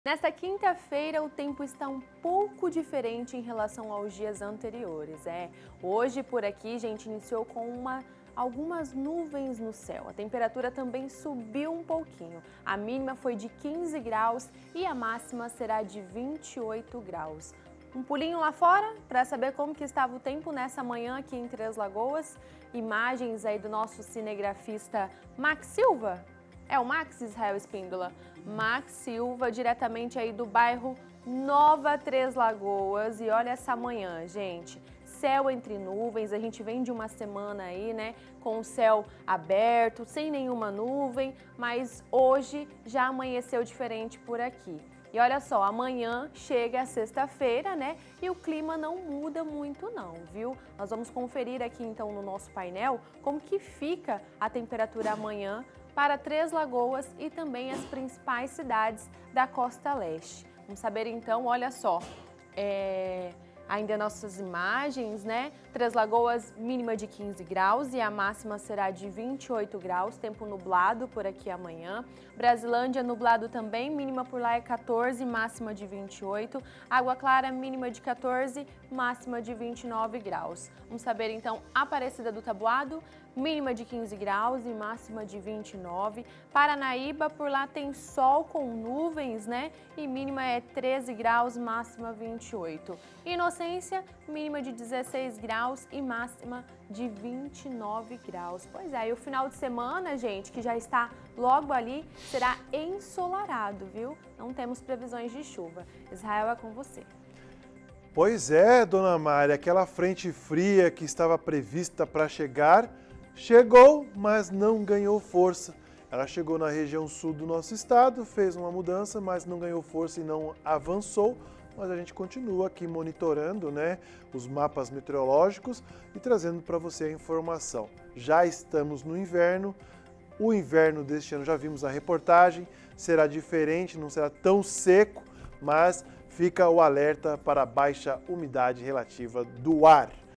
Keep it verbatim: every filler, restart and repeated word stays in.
Nesta quinta-feira, o tempo está um pouco diferente em relação aos dias anteriores. É, hoje por aqui, gente, iniciou com uma, algumas nuvens no céu. A temperatura também subiu um pouquinho. A mínima foi de quinze graus e a máxima será de vinte e oito graus. Um pulinho lá fora para saber como que estava o tempo nessa manhã aqui em Três Lagoas. Imagens aí do nosso cinegrafista Max Silva. É o Max Israel Espíndola. Max Silva, diretamente aí do bairro Nova Três Lagoas. E olha essa manhã, gente. Céu entre nuvens, a gente vem de uma semana aí, né, com o céu aberto, sem nenhuma nuvem, mas hoje já amanheceu diferente por aqui. E olha só, amanhã chega a sexta-feira, né, e o clima não muda muito não, viu? Nós vamos conferir aqui então no nosso painel como que fica a temperatura amanhã para Três Lagoas e também as principais cidades da Costa Leste. Vamos saber então, olha só, é... ainda nossas imagens, né? Três Lagoas, mínima de quinze graus e a máxima será de vinte e oito graus, tempo nublado por aqui amanhã. Brasilândia, nublado também, mínima por lá é quatorze, máxima de vinte e oito. Água Clara, mínima de quatorze, máxima de vinte e nove graus. Vamos saber então Aparecida do Taboado, mínima de quinze graus e máxima de vinte e nove. Paranaíba, por lá tem sol com nuvens, né? E mínima é treze graus, máxima vinte e oito. Inocência, mínima de dezesseis graus e máxima de vinte e nove graus. Pois é, e o final de semana, gente, que já está logo ali, será ensolarado, viu? Não temos previsões de chuva. Israel, é com você. Pois é, dona Mari, aquela frente fria que estava prevista para chegar, chegou, mas não ganhou força. Ela chegou na região sul do nosso estado, fez uma mudança, mas não ganhou força e não avançou. Mas a gente continua aqui monitorando, né, os mapas meteorológicos e trazendo para você a informação. Já estamos no inverno, o inverno deste ano já vimos a reportagem, será diferente, não será tão seco, mas fica o alerta para a baixa umidade relativa do ar.